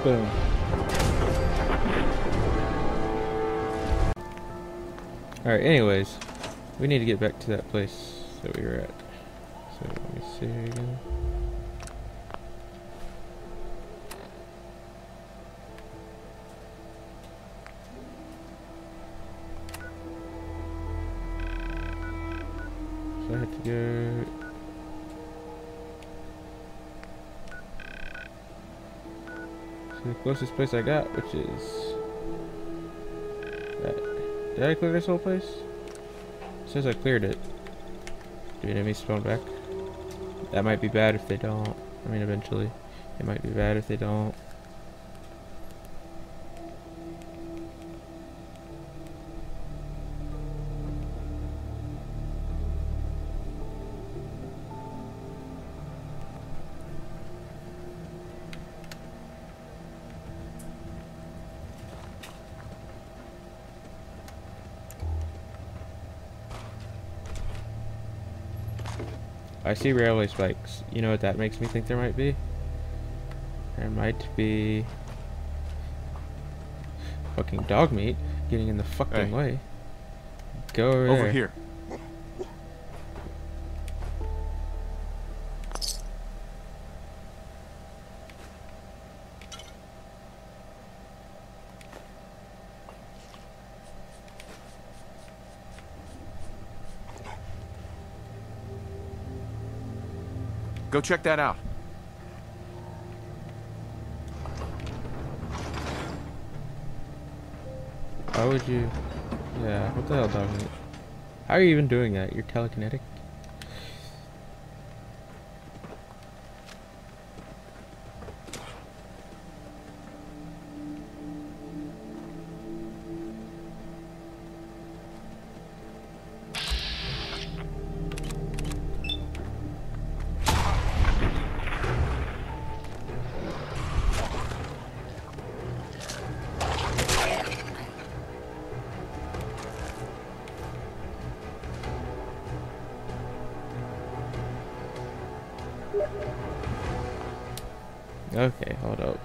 Boom. Alright, anyways, we need to get back to that place that we were at. So let me see here again. So I had to go. So the closest place I got, which is that. Did I clear this whole place? It says I cleared it. Do enemies spawn back? That might be bad if they don't. I mean, eventually. It might be bad if they don't. I see railway spikes. You know what that makes me think there might be? There might be fucking dog meat getting in the fucking way. Go over here. Go check that out. Why would you? Yeah, what the hell, dog meat? How are you even doing that? You're telekinetic? Okay, hold up.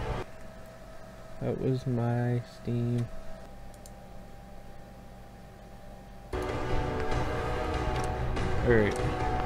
That was my Steam. Alright.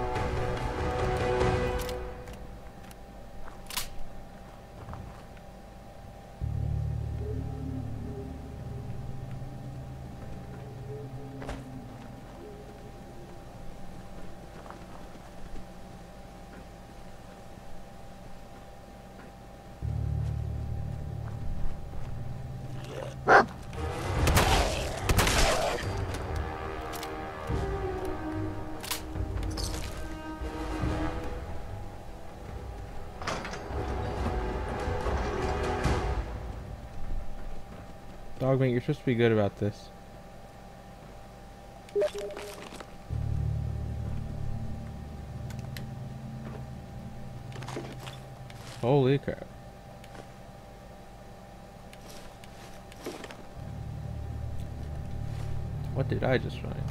Dogmeat, you're supposed to be good about this. Holy crap. What did I just find?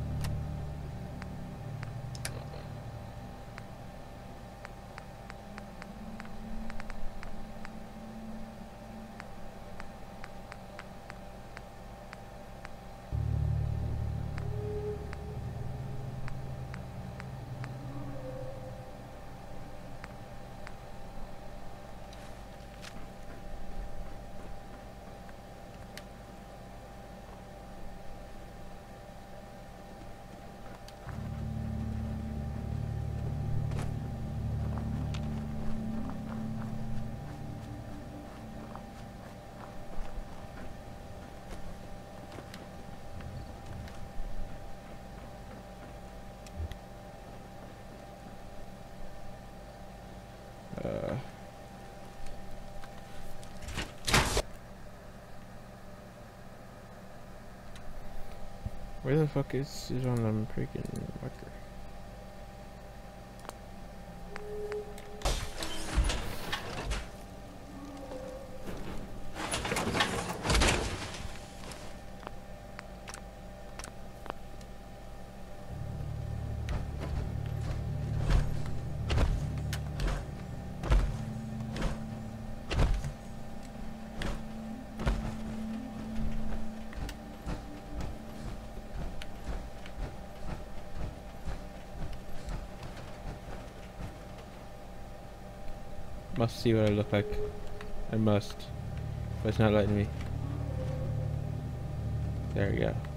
Where the fuck is on the freaking marker? Must see what I look like. I must. But it's not letting me. There we go.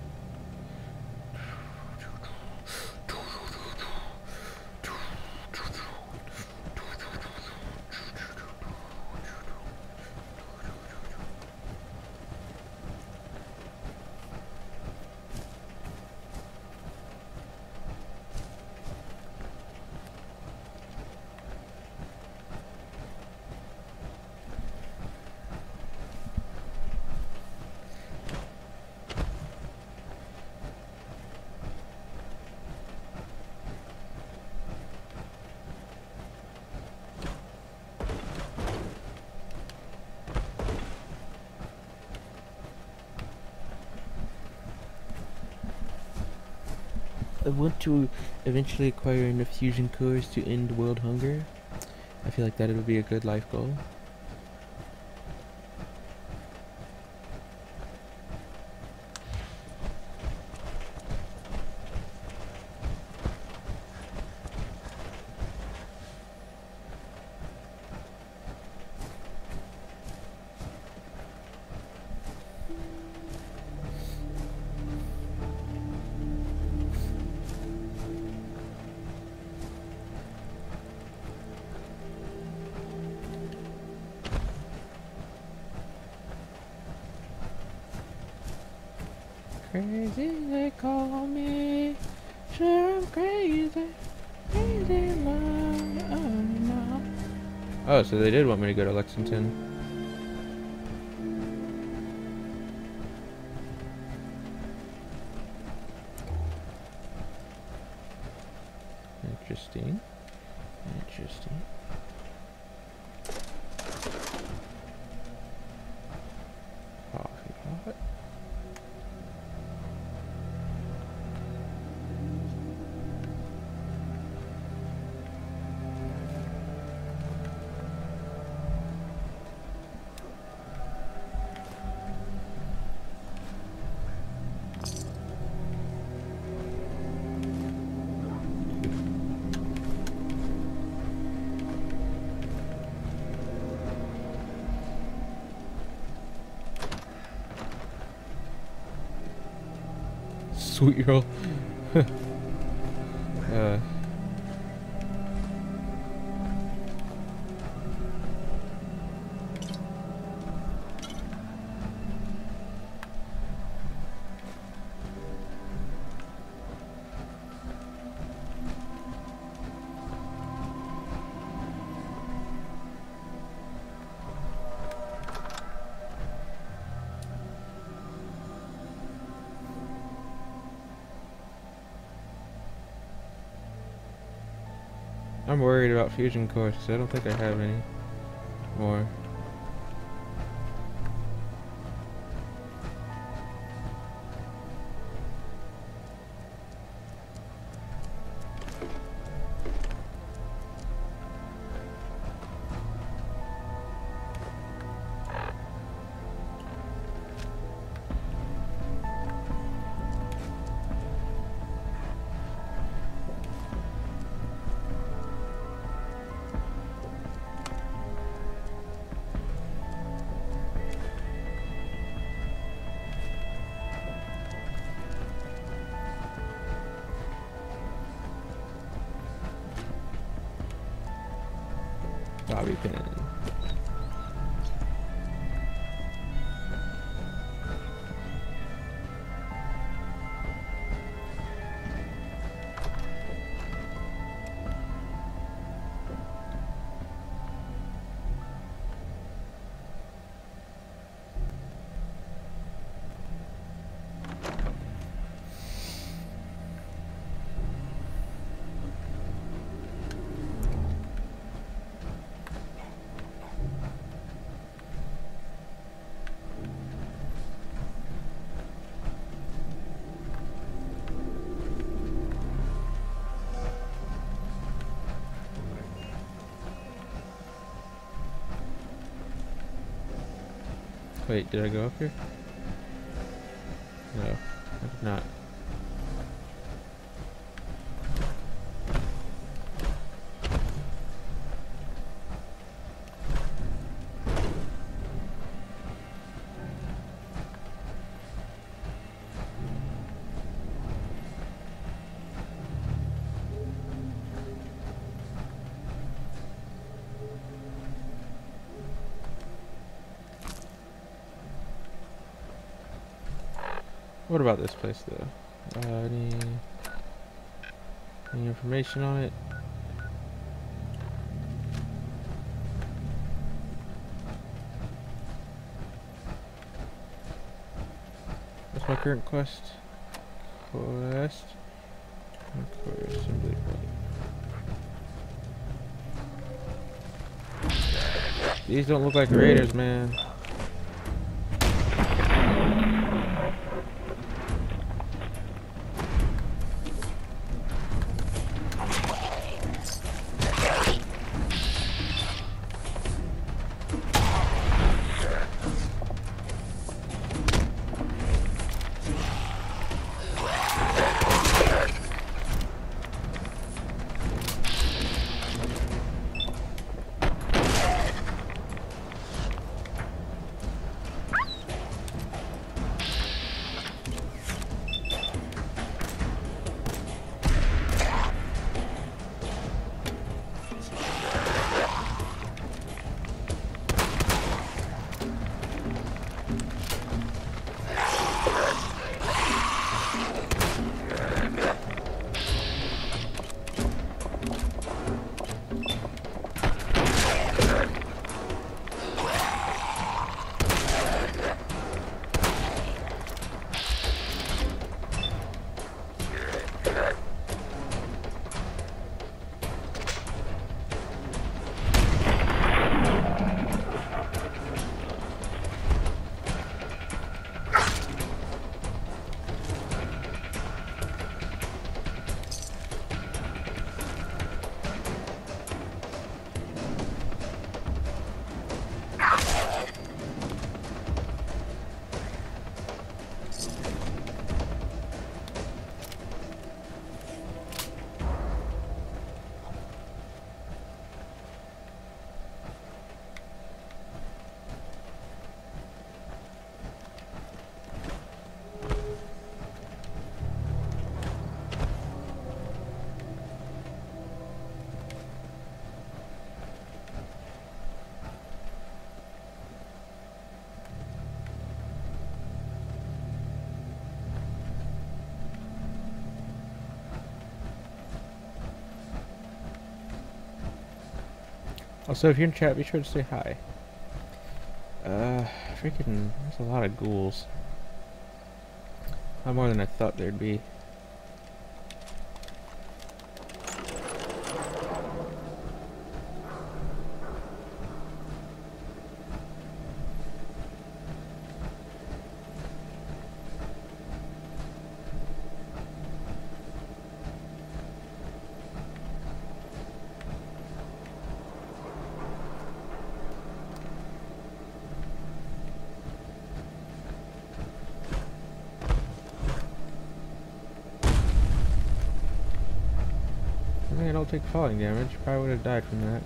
I want to eventually acquire enough fusion cores to end world hunger. I feel like that would be a good life goal. Crazy, they call me. Sure, I'm crazy. Crazy love. Oh, no. Oh, so they did want me to go to Lexington. Interesting. Interesting. Coffee pot. Sweet roll. I'm worried about fusion cores because I don't think I have any more. Bobby pin. Wait, did I go up here? No, I did not. What about this place though? Any information on it? What's my current quest? Assembly point. These don't look like raiders, man. Also, if you're in chat, be sure to say hi. Freaking, there's a lot of ghouls. A lot more than I thought there'd be. I don't take falling damage. Probably would have died from that.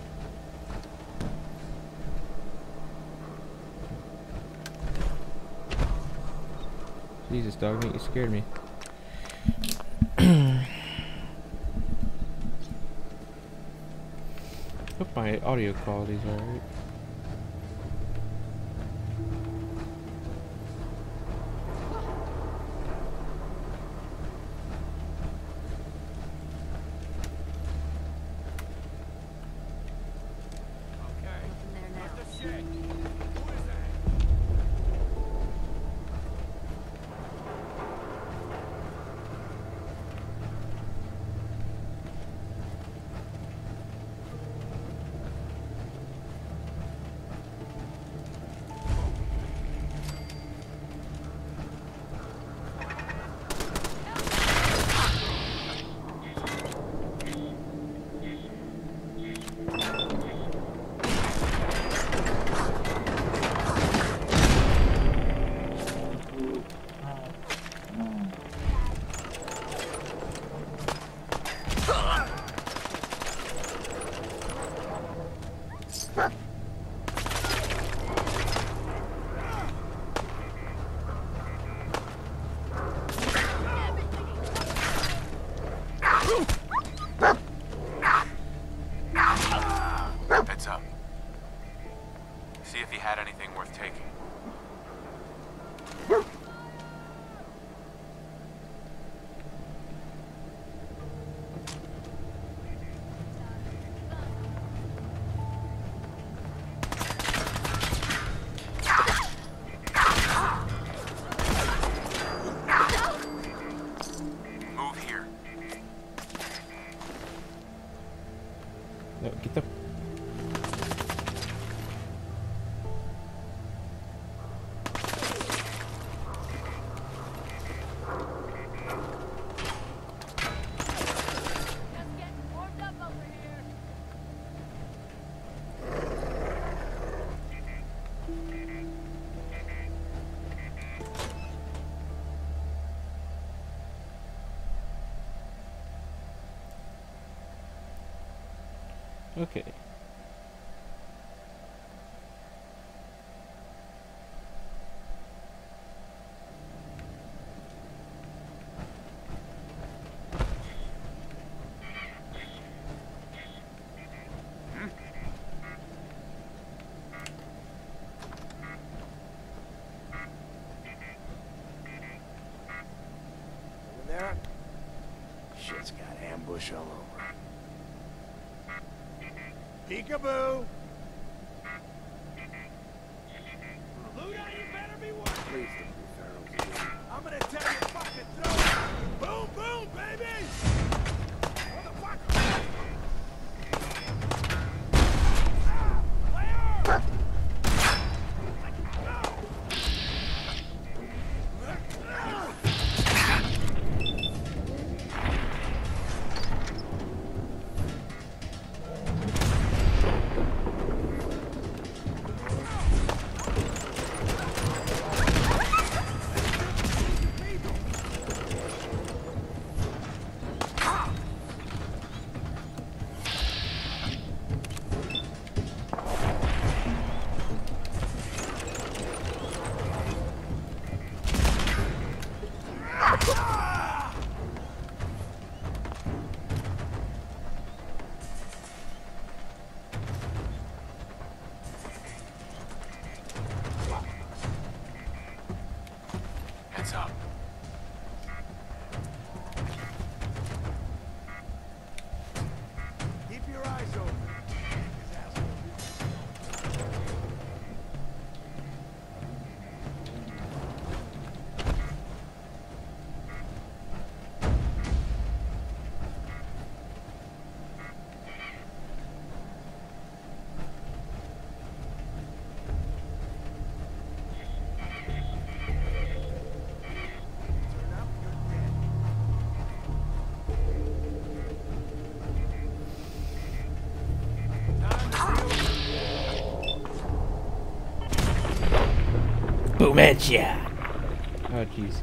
Jesus, dog meat, you scared me. Hope my audio quality's alright. Heads up. See if he had anything worth taking. Okay. Over there? Shit's got ambush all over. Peekaboo! Please don't be ferals again. I'm gonna tell you fucking throw it! Boom, boom, baby! Motherfucker! Fire! Heads up. Keep your eyes open. This asshole. Turn up, you're dead. Boom headshot. Oh jeez.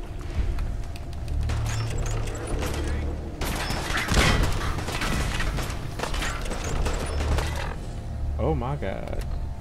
Oh my god.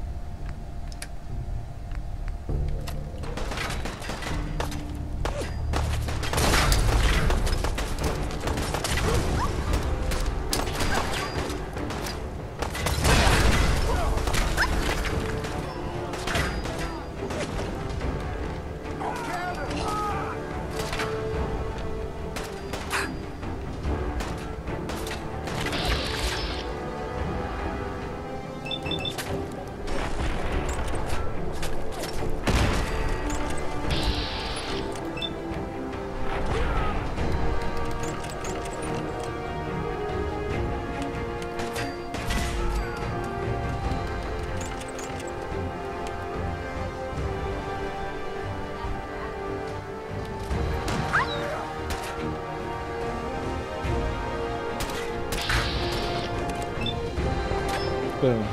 Boom.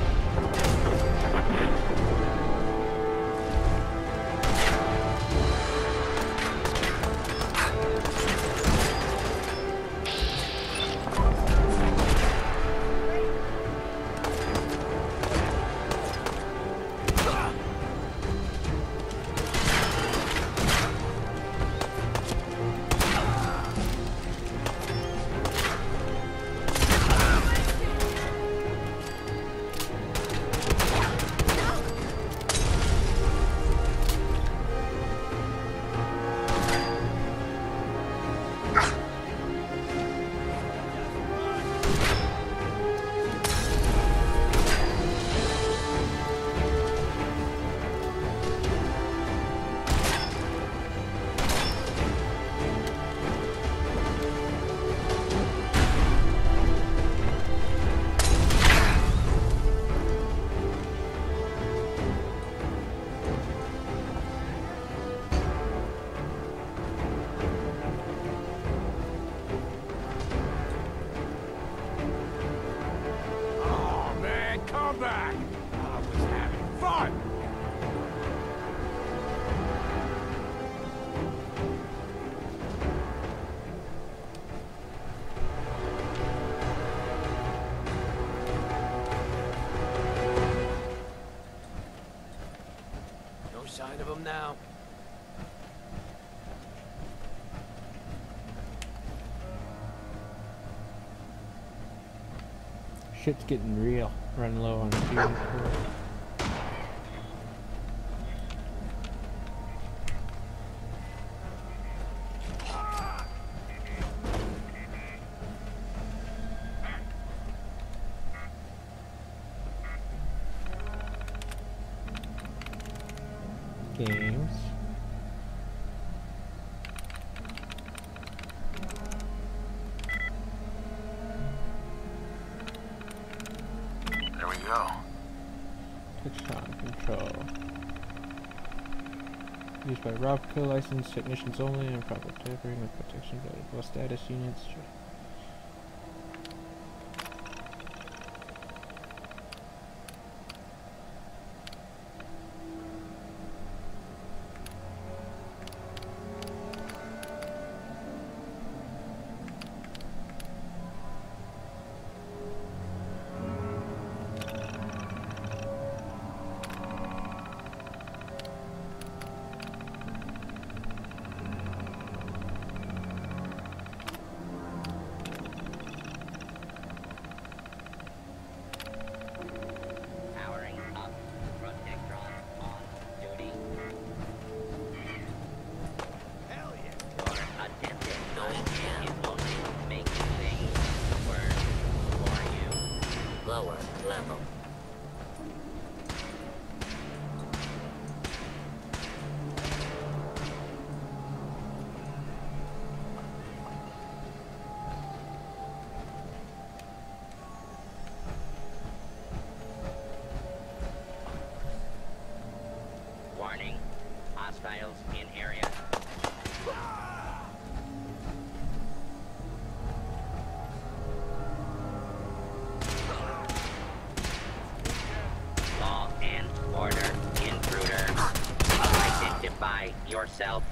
No sign of him now. Shit's getting real. Running low on fuel. Games. There we go. Touchdown control. Used by RobCo licensed technicians only and proper tampering with protection valuable status units. Lower level. Warning, hostiles in area. Law and order intruder. Identify yourself.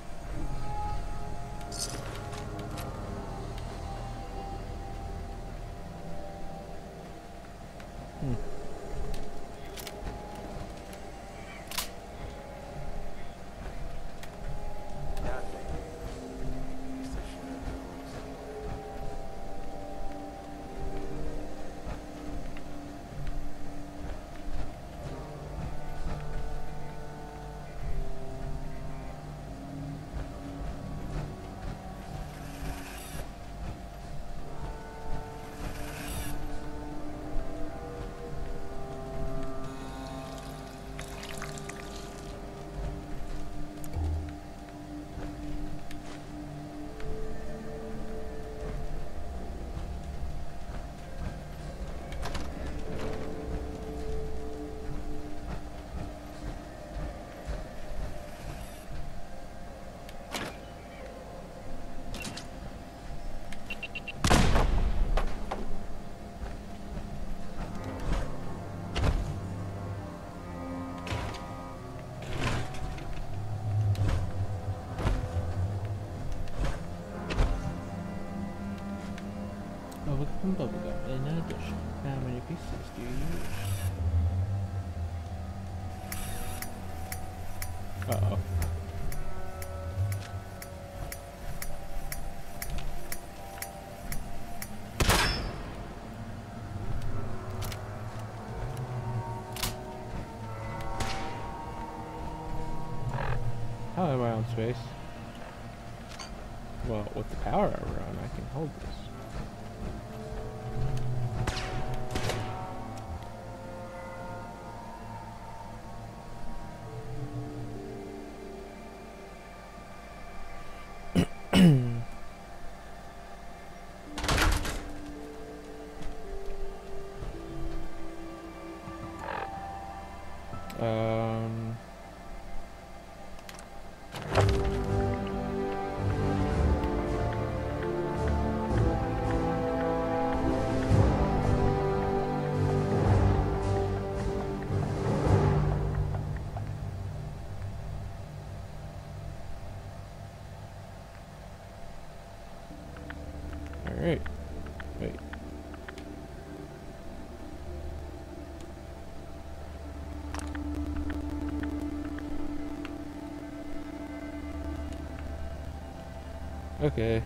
Oh, look at some bubblegum. In addition, how many pieces do you use? Uh-oh. How am I on space? Well, with the power I run, I can hold this. Um... Alright. Wait. Okay.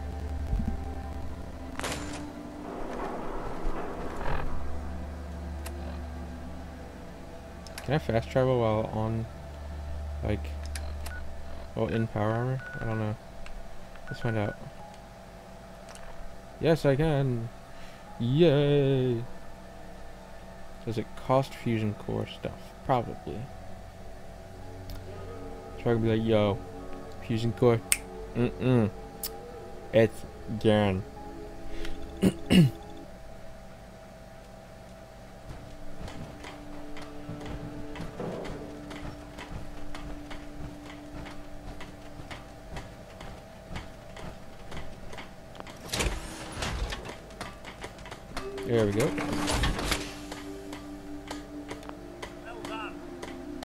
Can I fast travel while on, like, while in power armor? I don't know. Let's find out. Yes, I can. Yay! Does it cost fusion core stuff? Probably. So I can be like, yo, fusion core. It's gone. There we go.